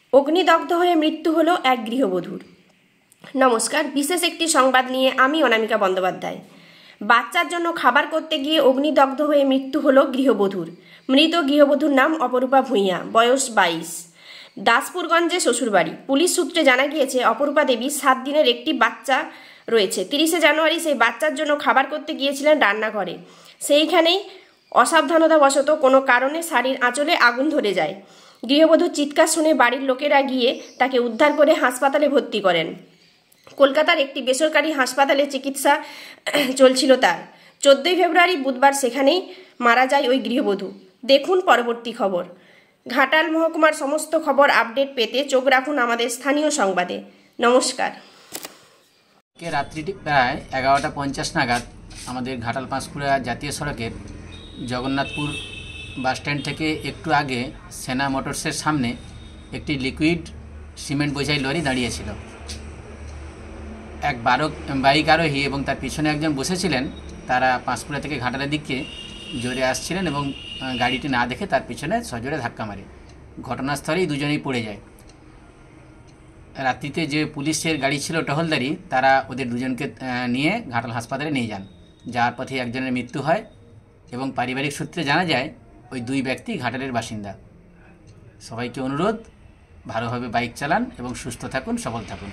অগ্নিদগ্ধ হয়ে মৃত্যু হলো এক গৃহবধূর। নমস্কার, বিশেষ একটি সংবাদ নিয়ে আমি অনামিকা বন্দ্যোপাধ্যায়। বাচ্চার জন্য খাবার করতে গিয়ে অগ্নিদগ্ধ হয়ে মৃত্যু হলো গৃহবধূর। মৃত গৃহবধূর নাম অপরূপা ভূঁইয়া, বয়স 22, দাসপুরগঞ্জে শ্বশুরবাড়ি। পুলিশ সূত্রে জানা গিয়েছে অপরূপা দেবীর 7 দিনের একটি বাচ্চা রয়েছে। 30শে জানুয়ারি সেই বাচ্চার জন্য খাবার করতে গিয়েছিলেন রান্নাঘরে। সেইখানেই অসাবধানতাবশত কোনো কারণে শাড়ির আঁচলে আগুন ধরে যায়। গৃহবধূর চিৎকার শুনে বাড়ির লোকেরা গিয়ে তাকে উদ্ধার করে হাসপাতালে ভর্তি করেন। কলকাতার একটি বেসরকারি হাসপাতালে চিকিৎসা চলছিল তার। 14ই ফেব্রুয়ারি বুধবার সেখানেই মারা যায় ওই গৃহবধূ। দেখুন পরবর্তী খবর। ঘাটাল মহকুমার সমস্ত খবর আপডেট পেতে চোখ রাখুন আমাদের স্থানীয় সংবাদে। নমস্কার। রাত্রিটি প্রায় 11:50 নাগাদ আমাদের ঘাটাল পাঁশকুড়া জাতীয় সড়কের জগন্নাথপুর বাসস্ট্যান্ড থেকে একটু আগে সেনা মোটরসের সামনে একটি লিকুইড সিমেন্ট বোঝাই লরি দাঁড়িয়েছিল। এক বাইক আরোহী এবং তার পিছনে একজন বসেছিলেন। তারা পাঁশকুড়া থেকে ঘাটালের দিকে জোরে আসছিলেন এবং গাড়িটি না দেখে তার পিছনে সজোরে ধাক্কা মারে। ঘটনাস্থলেই দুজনেই পড়ে যায়। রাত্রিতে যে পুলিশের গাড়ি ছিল টহলদারি, তারা ওদের দুজনকে নিয়ে ঘাটাল হাসপাতালে নিয়ে যান। যার পথে একজনের মৃত্যু হয় এবং পারিবারিক সূত্রে জানা যায় ওই দুই ব্যক্তি ঘাটালের বাসিন্দা। সবাইকে অনুরোধ, ভালোভাবে বাইক চালান এবং সুস্থ থাকুন, সবল থাকুন।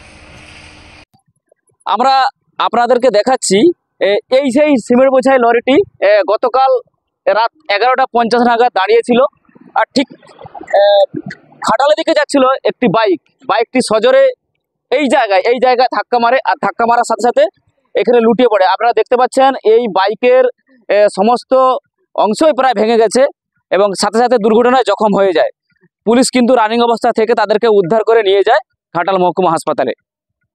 আমরা আপনাদেরকে দেখাচ্ছি এই সেই সিমেন্ট বোঝাই লরিটি গতকাল রাত 11:50 নাগাদ দাঁড়িয়েছিল। আর ঠিক ঘাটালের দিকে যাচ্ছিল একটি বাইকটি সজোরে এই জায়গায় ধাক্কা মারে। আর ধাক্কা মারার সাথে সাথে এখানে লুটিয়ে পড়ে। আপনারা দেখতে পাচ্ছেন এই বাইকের সমস্ত অংশই প্রায় ভেঙে গেছে এবং সাথে সাথে দুর্ঘটনায় জখম হয়ে যায়। পুলিশ কিন্তু রানিং অবস্থা থেকে তাদেরকে উদ্ধার করে নিয়ে যায় ঘাটাল মহকুমা হাসপাতালে।